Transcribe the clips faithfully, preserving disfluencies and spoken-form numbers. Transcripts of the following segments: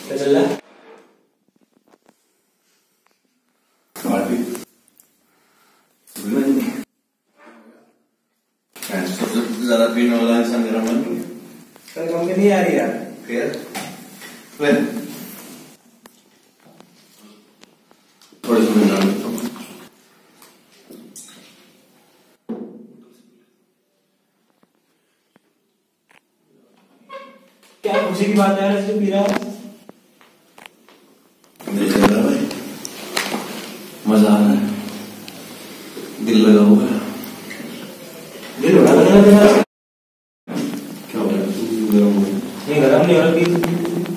क्या चल रहा है? ज्यादा पीने वाला इंसान मेरा मन नहीं कल कम नहीं आ रही यार। फिर फिर थोड़ी सी मैं जान लेता हूँ। क्या खुशी की बात है यार, ऐसे पी रहा है? नहीं चल रहा भाई, मजा आ रहा है, दिल लगा हुआ है। दिल बड़ा लगा तेरा? क्या हो रहा है? गरम हो गया? नहीं गरम नहीं हो रहा, पी।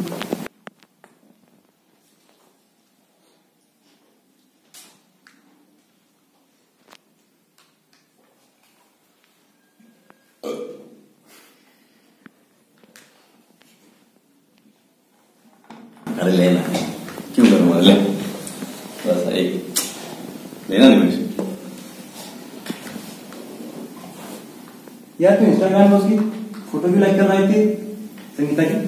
अरे लेना, क्यों करूँगा? ले बस एक लेना नहीं मुझे। यार तू इंस्टाग्राम में उसकी फोटो भी लाइक कर रही थी संगीता की।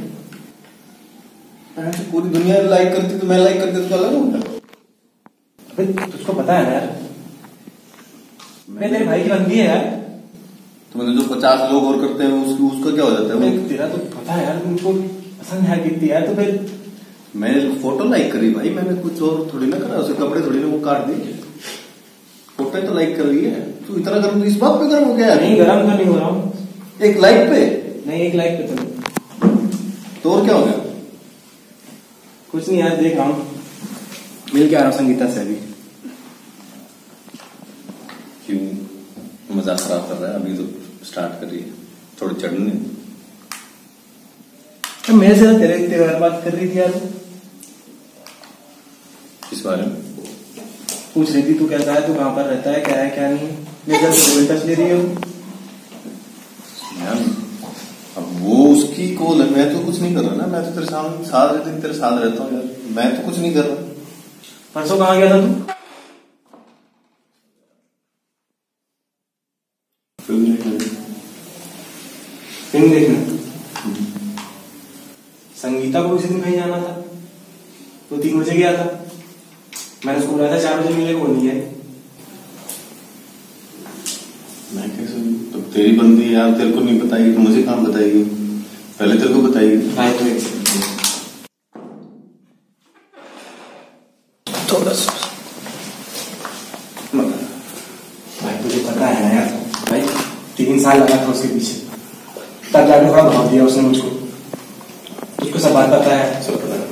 तो पूरी दुनिया लाइक करती तो मैं लाइक करती तो अलग होता। अबे तुझको पता है ना यार, मैं तेरे भाई की बंदी है यार। तो मतलब जो पचास लोग और करते हैं उसको उसका क्या हो जाता है? वो तेरा तो पता है यार, तुमको पसंद है कितनी यार। तो फिर मैंने फोटो लाइक करी भाई, मैंने कुछ और थोड़ी ना करा, उसे कपड़े थोड़ी ना वो काट दिए, फोटो तो लाइक कर रही है। तू इतना गर्म तो इस बात पे गर्म हो गया? नहीं गरम तो नहीं हो रहा हूँ, एक लाइक पे नहीं, एक लाइक पे तो तो और क्या हो गया? कुछ नहीं यार, देख रहा हूँ, मिल के आ रहा हूँ संगीता से अभी। क्यों मजाक खराब कर रहा है? अभी तो स्टार्ट कर रही है, थोड़ी चढ़ने। तो मेरे से तेरे तेरे बारे बात कर रही थी यार, किस बारे में? पूछ रही थी तू कैसा है, तू कहाँ पर रहता है, क्या है क्या नहीं। मेरे से टच ले रही है यार। अब वो उसकी कॉल है, मैं तो कुछ नहीं कर रहा ना, मैं तो तेरे साथ साथ रहते तेरे साथ रहता हूँ यार, मैं तो कुछ नहीं कर रहा। परसों कहाँ गया था तू? फिल्म देखने। फिल्म देखने? संगीता को उसी दिन कहीं जाना था, तो तीन बजे गया था। मैंने उसको बोला था चार बजे मिले, को नहीं है। मैं कैसे? तो तेरी बंदी है यार, तेरे को नहीं बताएगी तो मुझे कहाँ बताएगी? पहले तेरे को बताएगी। भाई तो थोड़ा सा भाई तुझे पता है ना यार, भाई तीन साल लगा था उसके पीछे, तब जाके थोड़ा भाव दिया उसने मुझको। तुझको सब बात पता है? सब पता है।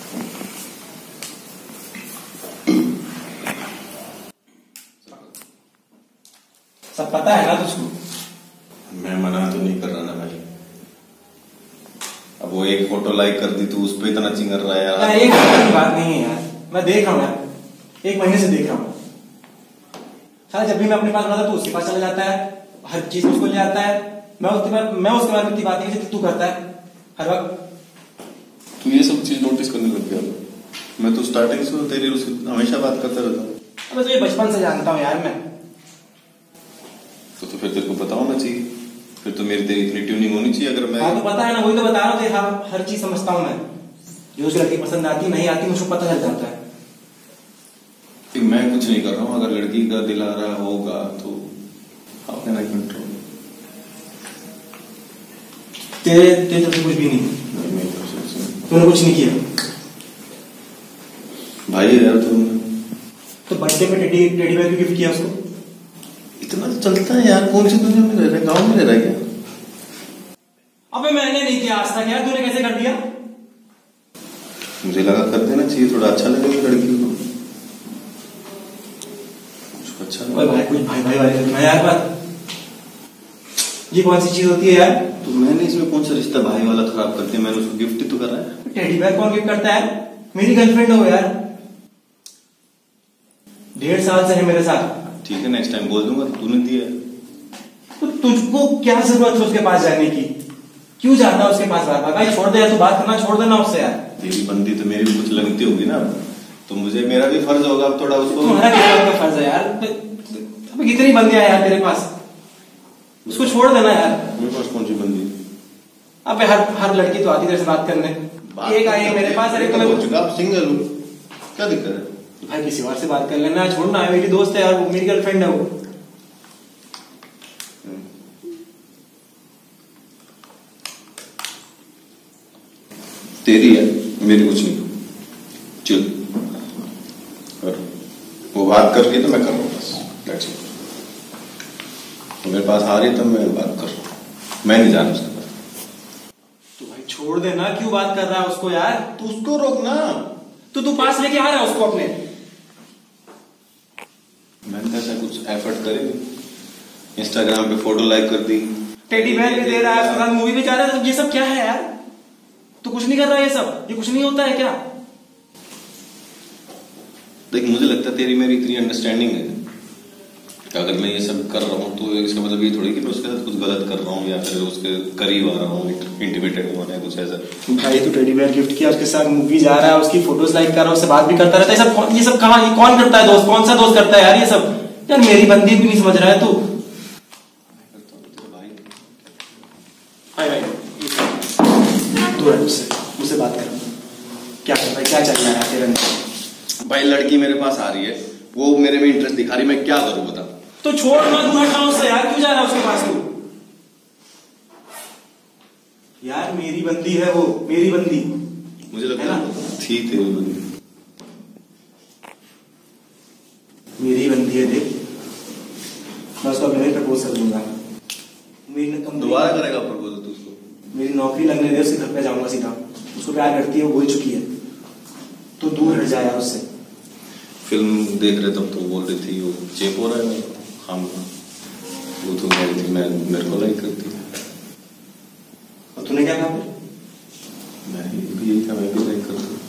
सब पता है ना तुझको? मैं मना तो नहीं कर रहा ना भाई, अब वो एक फोटो लाइक कर दी तो उस पर इतना चिंगर रहा है यार। एक महीने की बात नहीं है यार, मैं देख रहा हूँ यार, एक महीने से देख रहा हूँ। साला जब भी मैं अपने पास रहता तो उसके पास चला जाता है, हर चीज उसको ले आता है। मैं उसके बाद मैं उसके बारे में इतनी बात नहीं, तू करता है हर वक्त। तू ये सब चीज नोटिस करने लग गया? मैं तो स्टार्टिंग से तेरी उससे हमेशा बात करता रहता हूँ। अब तो ये बचपन से जानता हूँ यार मैं। तो, तो फिर तेरे को पता होना चाहिए, फिर तो मेरी तेरी इतनी ट्यूनिंग होनी चाहिए। अगर मैं हाँ तो पता है ना, वही तो बता रहा हूँ, हर, हर चीज समझता हूँ मैं। जो उस लड़की पसंद आती नहीं आती मुझको पता चल जाता है। कि मैं कुछ नहीं कर रहा हूँ, अगर लड़की का दिल आ रहा होगा तो हाउ कैन आई कंट्रोल? तेरे तेरे तरफ से कुछ भी नहीं, तूने कुछ नहीं किया भाई यार। तुम तो बर्थडे पे टेडी टेडी बेयर गिफ्ट किया उसको? इतना तो चलता है यार, कौन सी दुनिया में रह रहा है, गाँव में रह रहा है क्या? अबे मैंने नहीं किया आज तक यार, तूने कैसे कर दिया? मुझे लगा कर देना चाहिए, थोड़ा अच्छा लगेगा लड़की को, अच्छा भाई भाई कुछ भाई भाई वाली रखना यार बात, ये कौन सी चीज होती है यार? तो मैंने इसमें कौन सा रिश्ता भाई वाला खराब कर दिया? मैंने उसको गिफ्ट ही तो करा है। टेडी बेयर कौन गिफ्ट करता है? मेरी गर्लफ्रेंड हो यार, डेढ़ साल से है मेरे साथ। ठीक है, नेक्स्ट टाइम बोल दूंगा तूने दिया। तो तुझको क्या जरूरत है उसके पास जाने की? क्यों जाता है उसके पास बार बार? भाई छोड़ दे यार, तू बात करना छोड़ देना उससे यार। तेरी बंदी तो मेरी भी कुछ लगती होगी ना, तो मुझे मेरा भी फर्ज होगा अब थोड़ा उसको। तुम्हारा क्या फर्ज है यार? कितनी बंदियां यार तेरे पास, उसको छोड़ देना यार। मेरे पास कौन सी बंदी? अबे हर हर लड़की तो आती तेरे से बात करने। एक आए मेरे पास, अरे तुम्हें हो चुका, आप सिंगल हो, क्या दिक्कत है? भाई किसी और से बात कर लेना, छोड़ना है, मेरी दोस्त है यार, वो मेरी गर्लफ्रेंड है वो। तेरी है, मेरी कुछ नहीं। चल, और वो बात कर रही तो मैं कर रहा हूँ बस, दैट्स इट। तो मेरे पास आ रही तब मैं बात कर रहा हूँ, मैं नहीं जाना उसके पास। तो भाई छोड़ देना, क्यों बात कर रहा है उसको यार? तू उसको रोक ना। तो तू पास लेके आ रहा है उसको अपने? मैंने ऐसा कुछ एफर्ट करे, इंस्टाग्राम पे फोटो लाइक कर दी, टेडी बेयर भी दे रहा है, उसके साथ मूवी भी जा रहा है, तो ये सब क्या है यार? तू कुछ नहीं कर रहा है, ये सब ये कुछ नहीं होता है क्या? देख, मुझे लगता है तेरी मेरी इतनी अंडरस्टैंडिंग है, अगर मैं ये सब कर रहा हूँ तो इसका मतलब ये थोड़ी कि मैं उसके साथ कुछ गलत कर रहा हूँ या फिर उसके करीब आ रहा हूँ, इंटीमेटेड होना है, कुछ ऐसा। भाई तू टेडी बेयर गिफ्ट किया, उसके साथ मूवी जा रहा है, उसकी फोटोज लाइक कर रहा है, उससे बात भी करता रहता है, ये सब ये सब कहाँ, ये कौन करता है दोस्त? कौन सा दोस्त करता है यार ये सब? यार मेरी बंदी भी नहीं समझ रहा है तू। मुझसे मुझसे बात कर, क्या कर भाई, क्या चल रहा है तेरे अंदर? भाई लड़की मेरे पास आ रही है, वो मेरे में इंटरेस्ट दिखा रही, मैं क्या करूं बता? तो छोड़ ना, दूर हटा उससे यार, क्यों जा रहा है उसके पास तू? यार मेरी बंदी है वो, मेरी बंदी। मुझे लगता है थी तेरी बंदी, मेरी बंदी है। देख मैं उसको अपने प्रपोज कर दूंगा। मेरी दोबारा करेगा प्रपोज तू उसको? मेरी नौकरी लगने दे, उसके घर पे जाऊंगा सीधा। उसको प्यार करती है, वो बोल चुकी है, तो दूर हट जाए उससे। फिल्म देख रहे तब तो बोल रही थी वो चेप हो रहा है, हम वो तो कह रही थी मैं मेरे को लाइक करती है। और तूने क्या कहा? मैं भी यही था, मैं भी लाइक करती हूँ।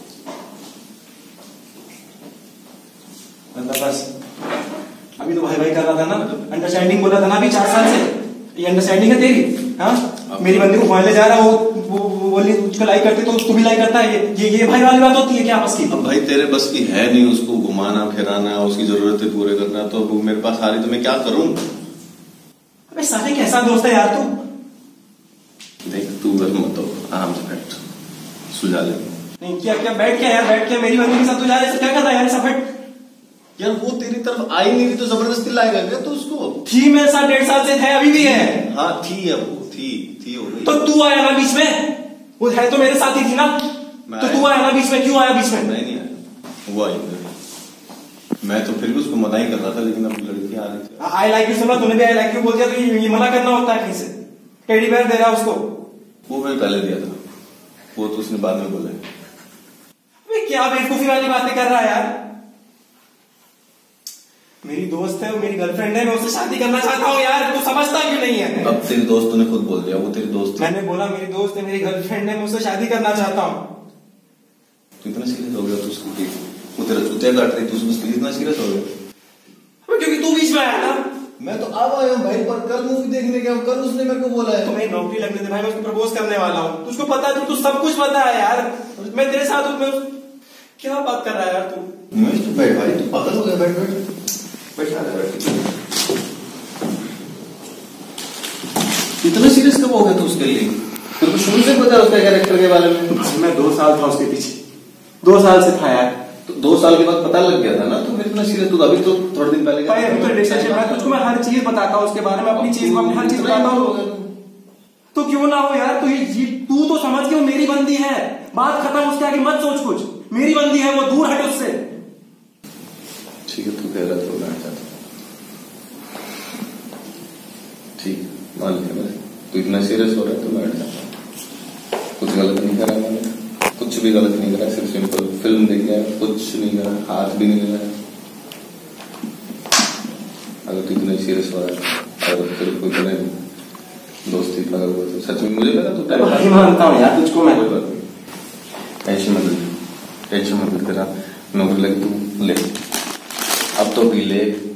मतलब बस अभी तो भाई भाई कर रहा था ना, अंडरस्टैंडिंग बोला था ना अभी चार साल से, ये अंडरस्टैंडिंग है तेरी? हाँ, मेरी बंदी को फोन ले जा रहा है, वो वो बोली उसको लाइक करती तो उसको भी लाइक करता है, ये ये भाई वाली बात होती है क्या आपस की? अब भाई तेरे बस की है नहीं उसको घुमाना फिराना, उसकी जरूरतें पूरे करना, तो वो मेरे पास आ रही तो मैं क्या करूं? अबे साले कैसा दोस्त है यार तू? देख तू बस मत हो, आराम से बैठ, सुलझा ले। नहीं क्या क्या बैठ क्या यार, बैठ क्या? मेरी बंदी के साथ तू जा रहा है, क्या कर रहा है यार? सब बैठ यार, वो तेरी तरफ आई नहीं थी तो जबरदस्ती लाएगा क्या तू उसको? थी मेरे साथ डेढ़ साल से, है अभी भी है। हाँ थी है, वो थी थी हो गई। तो तू आया ना बीच में, वो है तो मेरे साथ ही थी ना, तो तू आया ना बीच में, क्यों आया बीच में? मैं नहीं आया, वो आई। मैं तो फिर भी उसको मना ही कर रहा था, लेकिन अब लड़की आ रही थी। आई लाइक यू सुना, तूने भी आई लाइक यू बोल दिया, तो ये मना करना होता है कहीं से? टेडी बेयर दे रहा उसको, वो मैंने पहले दिया था, वो तो उसने बाद में बोला। क्या बेवकूफी वाली बातें कर रहा है यार? मेरी दोस्त है, वो मेरी गर्लफ्रेंड है, मैं उससे शादी करना चाहता हूँ यार, तू समझता क्यों नहीं है? अब तेरी दोस्त ने खुद बोल दिया, वो तेरी दोस्त। मैंने बोला मेरी दोस्त है, मेरी गर्लफ्रेंड है, मैं उससे शादी करना चाहता हूँ। तू इतना सीरियस हो गया तो उसको, वो तेरा चूतिया काट रही, तू उसको इतना सीरियस हो गया? क्योंकि तू बीच में आया ना। मैं तो अब आया हूँ भाई, पर कल मूवी देखने गया हूँ, कल उसने मेरे को बोला है तो मेरी नौकरी लगने दे भाई, मैं उसको प्रपोज करने वाला हूँ, तुझको पता है, तू सब कुछ पता है यार, मैं तेरे साथ हूँ। मैं क्या बात कर रहा है यार तू? मैं तो बैठ भाई, तू पागल हो गया, बैठ बैठ बैठ बैठ। इतना सीरियस कब हो गया तू उसके लिए? तेरे को शुरू से पता है उसका कैरेक्टर के बारे में? मैं दो साल था उसके पीछे, दो साल से था यार। तो दो साल के बाद पता लग गया था ना, तो इतना सीरियस तू अभी तो थोड़े दिन पहले भाई अभी तो रिलेशनशिप है, तुझको मैं हर चीज बताता हूँ उसके बारे में, अपनी चीज को अपनी हर चीज बताता हूँ। तो क्यों ना हो यार, तू तू तो समझ के वो मेरी बंदी है, बात खत्म, उसके आगे मत सोच कुछ। मेरी बंदी है वो, दूर हट उससे। ठीक है, तू कह रहा तो मैं चाहता, ठीक मान लिया मैंने, तू इतना सीरियस हो रहा है तो मैं हट जाता हूँ। कुछ गलत नहीं करा मैंने, कुछ भी गलत नहीं करा, सिर्फ सिंपल फिल्म देख गया, कुछ नहीं करा, हाथ भी नहीं लगाया। अगर तू इतना सीरियस हो रहा है, अगर तेरे को इतने दोस्ती का अगर तो सच में मुझे लगा तो भाई मानता हूँ यार तुझको मैं। कोई बात नहीं, टेंशन मत ले, टेंशन मत तेरा नौकरी लगी तू ले, अब तो भी ले।